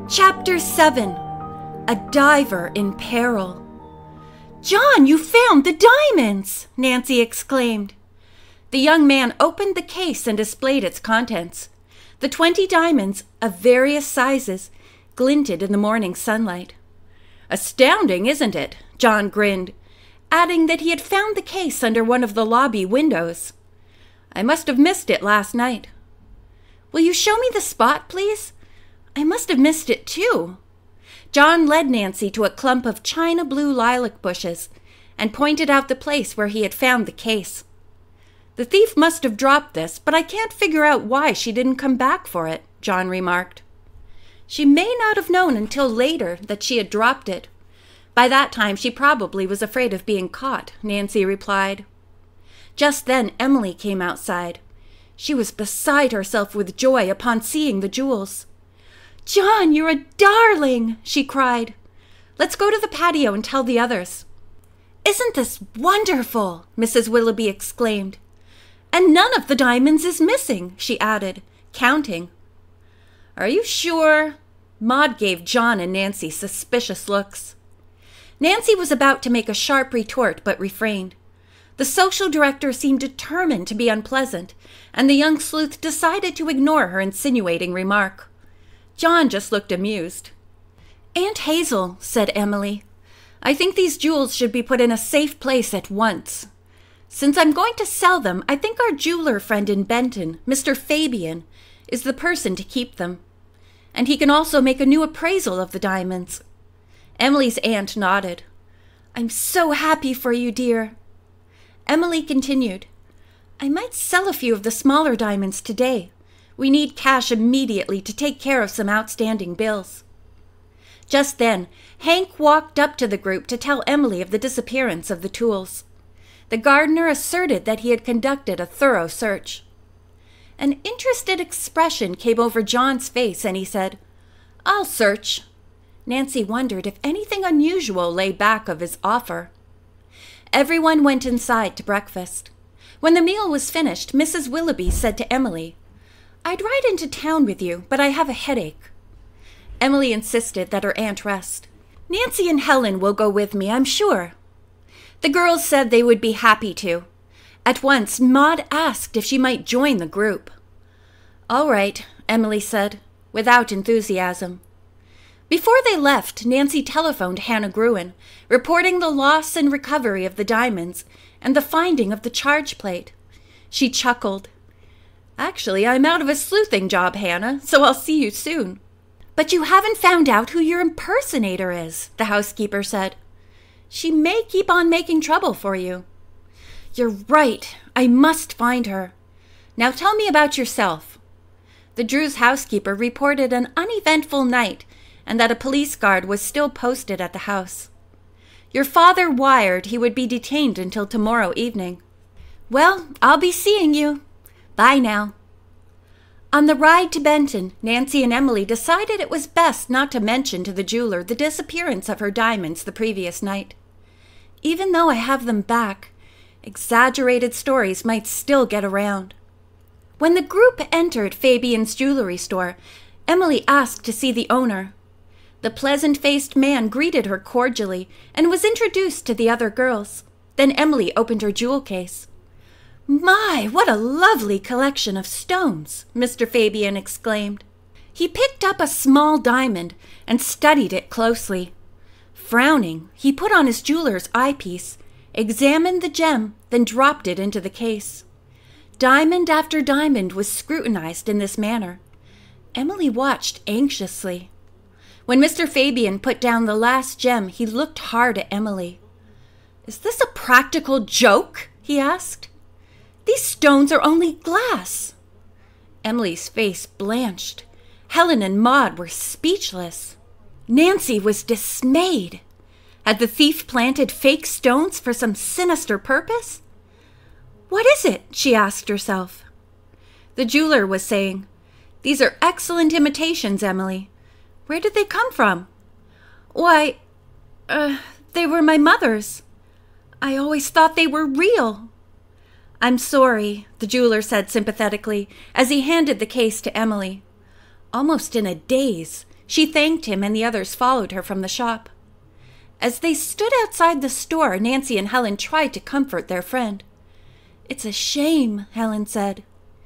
Chapter 7. A Diver in Peril. "John, you found the diamonds!" Nancy exclaimed. The young man opened the case and displayed its contents. The 20 diamonds of various sizes glinted in the morning sunlight. "Astounding, isn't it?" John grinned, adding that he had found the case under one of the lobby windows. "I must have missed it last night." "Will you show me the spot, please? I must have missed it too." John led Nancy to a clump of china blue lilac bushes and pointed out the place where he had found the case. "The thief must have dropped this, but I can't figure out why she didn't come back for it," John remarked. "She may not have known until later that she had dropped it. By that time she probably was afraid of being caught," Nancy replied. Just then Emily came outside. She was beside herself with joy upon seeing the jewels. "John, you're a darling!" she cried. "Let's go to the patio and tell the others." "Isn't this wonderful?" Mrs. Willouby exclaimed. "And none of the diamonds is missing," she added, counting. "Are you sure?" Maud gave John and Nancy suspicious looks. Nancy was about to make a sharp retort but refrained. The social director seemed determined to be unpleasant, and the young sleuth decided to ignore her insinuating remark. John just looked amused. "Aunt Hazel," said Emily, "I think these jewels should be put in a safe place at once. Since I'm going to sell them, I think our jeweler friend in Benton, Mr. Fabian, is the person to keep them. And he can also make a new appraisal of the diamonds." Emily's aunt nodded. "I'm so happy for you, dear." Emily continued, "I might sell a few of the smaller diamonds today. We need cash immediately to take care of some outstanding bills." Just then, Hank walked up to the group to tell Emily of the disappearance of the tools. The gardener asserted that he had conducted a thorough search. An interested expression came over John's face, and he said, "I'll search." Nancy wondered if anything unusual lay back of his offer. Everyone went inside to breakfast. When the meal was finished, Mrs. Willouby said to Emily, "I'd ride into town with you, but I have a headache." Emily insisted that her aunt rest. "Nancy and Helen will go with me, I'm sure." The girls said they would be happy to. At once, Maud asked if she might join the group. "All right," Emily said, without enthusiasm. Before they left, Nancy telephoned Hannah Gruen, reporting the loss and recovery of the diamonds and the finding of the charge plate. She chuckled. "Actually, I'm out of a sleuthing job, Hannah, so I'll see you soon." "But you haven't found out who your impersonator is," the housekeeper said. "She may keep on making trouble for you." "You're right. I must find her. Now tell me about yourself." The Drews' housekeeper reported an uneventful night and that a police guard was still posted at the house. "Your father wired he would be detained until tomorrow evening." "Well, I'll be seeing you. Bye now." On the ride to Benton, Nancy and Emily decided it was best not to mention to the jeweler the disappearance of her diamonds the previous night. Even though I have them back, exaggerated stories might still get around. When the group entered Fabian's jewelry store, Emily asked to see the owner. The pleasant-faced man greeted her cordially and was introduced to the other girls. Then Emily opened her jewel case. "My, what a lovely collection of stones!" Mr. Fabian exclaimed. He picked up a small diamond and studied it closely. Frowning, he put on his jeweler's eyepiece, examined the gem, then dropped it into the case. Diamond after diamond was scrutinized in this manner. Emily watched anxiously. When Mr. Fabian put down the last gem, he looked hard at Emily. "Is this a practical joke?" he asked. "These stones are only glass." Emily's face blanched. Helen and Maud were speechless. Nancy was dismayed. Had the thief planted fake stones for some sinister purpose? "What is it?" she asked herself. The jeweler was saying, "These are excellent imitations, Emily. Where did they come from?" "Why, they were my mother's. I always thought they were real." "I'm sorry," the jeweler said sympathetically as he handed the case to Emily. Almost in a daze, She thanked him, and the others followed her from the shop. As they stood outside the store, Nancy and Helen tried to comfort their friend. "It's a shame," Helen said.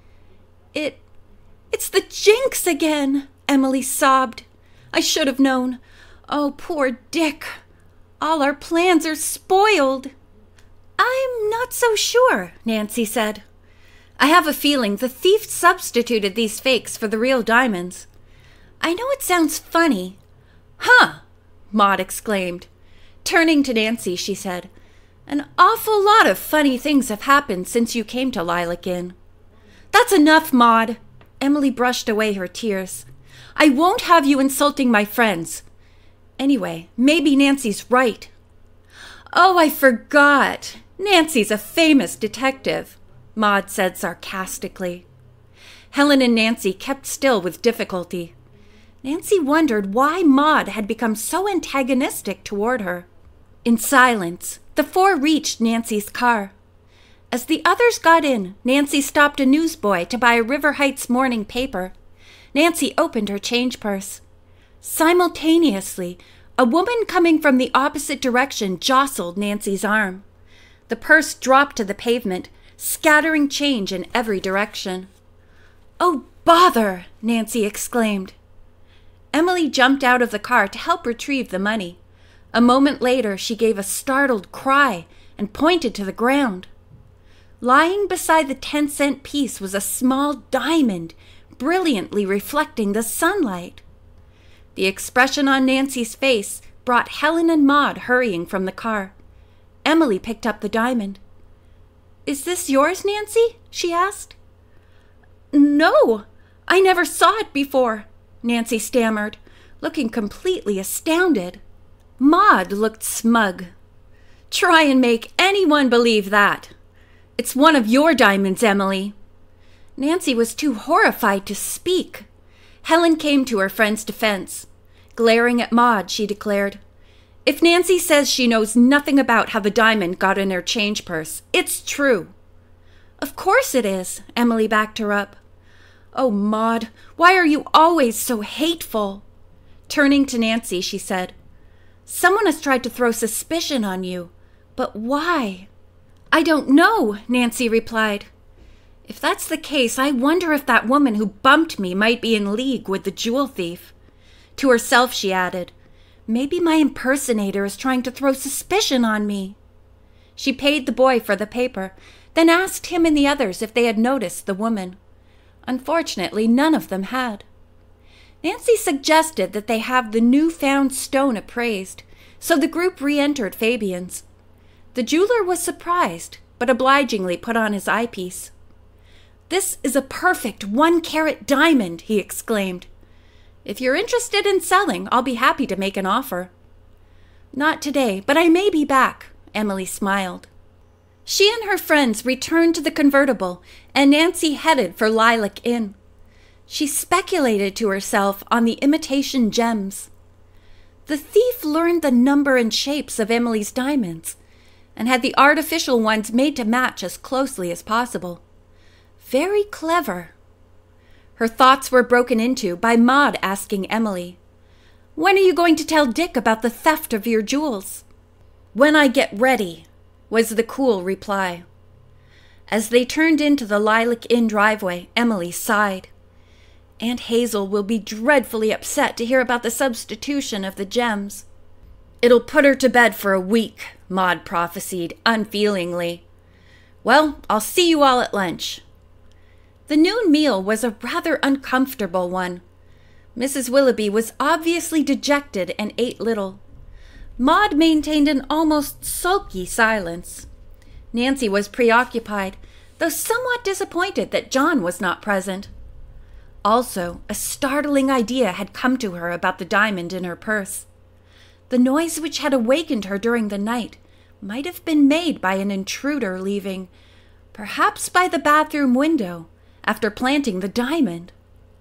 It's the jinx again," Emily sobbed. "I should have known. Oh, poor Dick. All our plans are spoiled." "I'm not so sure," Nancy said. "I have a feeling the thief substituted these fakes for the real diamonds. I know it sounds funny." "Huh!" Maud exclaimed. Turning to Nancy, she said, "An awful lot of funny things have happened since you came to Lilac Inn." "That's enough, Maud." Emily brushed away her tears. "I won't have you insulting my friends. Anyway, maybe Nancy's right." "Oh, I forgot. Nancy's a famous detective," Maud said sarcastically. Helen and Nancy kept still with difficulty. Nancy wondered why Maud had become so antagonistic toward her. In silence, the four reached Nancy's car. As the others got in, Nancy stopped a newsboy to buy a River Heights morning paper. Nancy opened her change purse. Simultaneously, a woman coming from the opposite direction jostled Nancy's arm. The purse dropped to the pavement, scattering change in every direction. "Oh, bother!" Nancy exclaimed. Emily jumped out of the car to help retrieve the money. A moment later, she gave a startled cry and pointed to the ground. Lying beside the 10-cent piece was a small diamond, brilliantly reflecting the sunlight. The expression on Nancy's face brought Helen and Maud hurrying from the car. Emily picked up the diamond. "Is this yours, Nancy?" she asked. "No, I never saw it before," Nancy stammered, looking completely astounded. Maud looked smug. "Try and make anyone believe that. It's one of your diamonds, Emily." Nancy was too horrified to speak. Helen came to her friend's defense. Glaring at Maud, she declared, "If Nancy says she knows nothing about how the diamond got in her change purse, it's true." "Of course it is," Emily backed her up. "Oh, Maud, why are you always so hateful?" Turning to Nancy, she said, "Someone has tried to throw suspicion on you, but why?" "I don't know," Nancy replied. "If that's the case, I wonder if that woman who bumped me might be in league with the jewel thief." To herself, she added, "Maybe my impersonator is trying to throw suspicion on me." She paid the boy for the paper, then asked him and the others if they had noticed the woman. Unfortunately, none of them had. Nancy suggested that they have the new-found stone appraised, so the group re-entered Fabian's. The jeweler was surprised, but obligingly put on his eyepiece. "This is a perfect 1-carat diamond," he exclaimed. "If you're interested in selling, I'll be happy to make an offer." "Not today, but I may be back," Emily smiled. She and her friends returned to the convertible, and Nancy headed for Lilac Inn. She speculated to herself on the imitation gems. The thief learned the number and shapes of Emily's diamonds, and had the artificial ones made to match as closely as possible. Very clever. Her thoughts were broken into by Maud asking Emily, "When are you going to tell Dick about the theft of your jewels?" "When I get ready," was the cool reply. As they turned into the Lilac Inn driveway, Emily sighed. "Aunt Hazel will be dreadfully upset to hear about the substitution of the gems." "It'll put her to bed for a week," Maud prophesied unfeelingly. "Well, I'll see you all at lunch." The noon meal was a rather uncomfortable one. Mrs. Willouby was obviously dejected and ate little. Maud maintained an almost sulky silence. Nancy was preoccupied, though somewhat disappointed that John was not present. Also, a startling idea had come to her about the diamond in her purse. The noise which had awakened her during the night might have been made by an intruder leaving, perhaps by the bathroom window, after planting the diamond.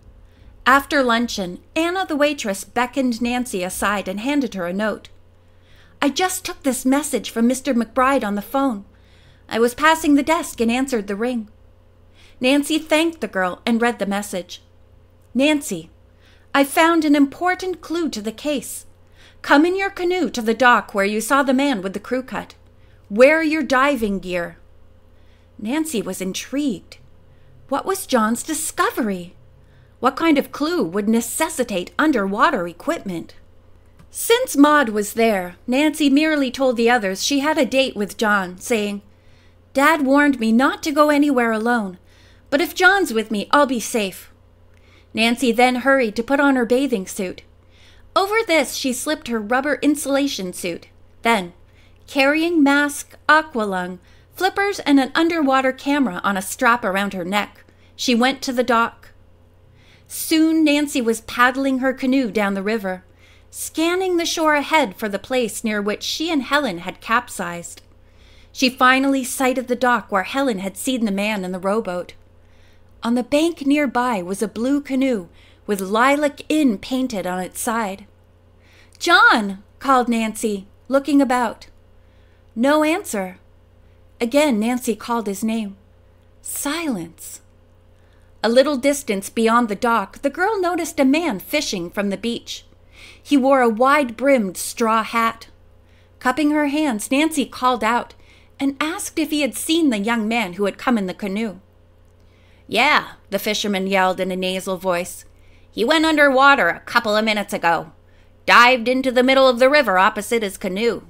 After luncheon, Anna the waitress beckoned Nancy aside and handed her a note. "I just took this message from Mr. McBride on the phone. I was passing the desk and answered the ring." Nancy thanked the girl and read the message. "Nancy, I found an important clue to the case. Come in your canoe to the dock where you saw the man with the crew cut. Wear your diving gear." Nancy was intrigued. What was John's discovery? What kind of clue would necessitate underwater equipment? Since Maud was there, Nancy merely told the others she had a date with John, saying, "Dad warned me not to go anywhere alone, but if John's with me, I'll be safe." Nancy then hurried to put on her bathing suit. Over this, she slipped her rubber insulation suit. Then, carrying mask, aqualung, flippers, and an underwater camera on a strap around her neck, she went to the dock. Soon Nancy was paddling her canoe down the river, scanning the shore ahead for the place near which she and Helen had capsized. She finally sighted the dock where Helen had seen the man in the rowboat. On the bank nearby was a blue canoe with Lilac Inn painted on its side. "John!" called Nancy, looking about. No answer. Again Nancy called his name. Silence. A little distance beyond the dock, the girl noticed a man fishing from the beach. He wore a wide-brimmed straw hat. Cupping her hands, Nancy called out and asked if he had seen the young man who had come in the canoe. "Yeah," the fisherman yelled in a nasal voice. "He went underwater a couple of minutes ago. Dived into the middle of the river opposite his canoe."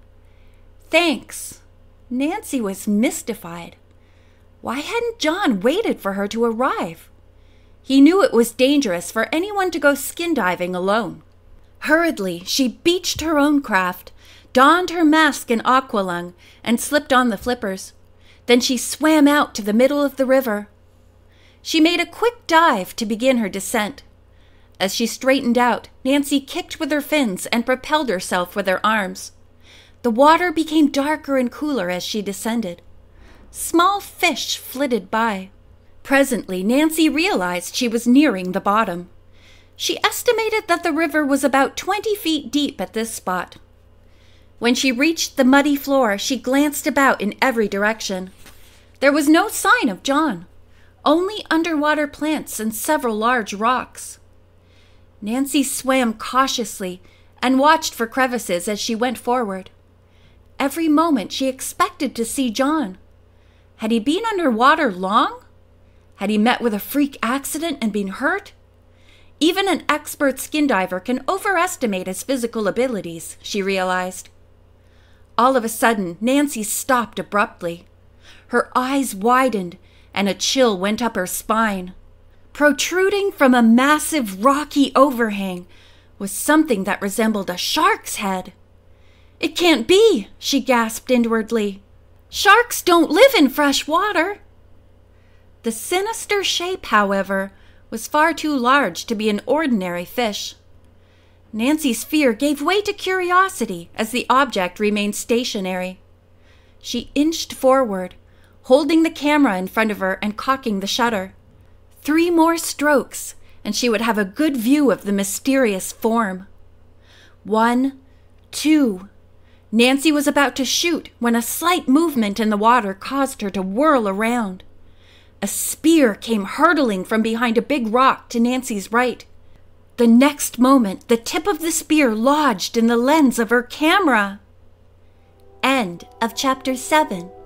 "Thanks." Nancy was mystified. Why hadn't John waited for her to arrive? He knew it was dangerous for anyone to go skin diving alone. Hurriedly, she beached her own craft, donned her mask and aqualung, and slipped on the flippers. Then she swam out to the middle of the river. She made a quick dive to begin her descent. As she straightened out, Nancy kicked with her fins and propelled herself with her arms. The water became darker and cooler as she descended. Small fish flitted by. Presently, Nancy realized she was nearing the bottom. She estimated that the river was about 20 feet deep at this spot. When she reached the muddy floor, she glanced about in every direction. There was no sign of John, only underwater plants and several large rocks. Nancy swam cautiously and watched for crevices as she went forward. Every moment she expected to see John. Had he been underwater long? Had he met with a freak accident and been hurt? Even an expert skin diver can overestimate his physical abilities, she realized. All of a sudden, Nancy stopped abruptly. Her eyes widened, and a chill went up her spine. Protruding from a massive rocky overhang was something that resembled a shark's head. "It can't be," she gasped inwardly. "Sharks don't live in fresh water." The sinister shape, however, was far too large to be an ordinary fish. Nancy's fear gave way to curiosity as the object remained stationary. She inched forward, holding the camera in front of her and cocking the shutter. 3 more strokes, and she would have a good view of the mysterious form. 1, 2. Nancy was about to shoot when a slight movement in the water caused her to whirl around. A spear came hurtling from behind a big rock to Nancy's right. The next moment, the tip of the spear lodged in the lens of her camera. End of chapter 7.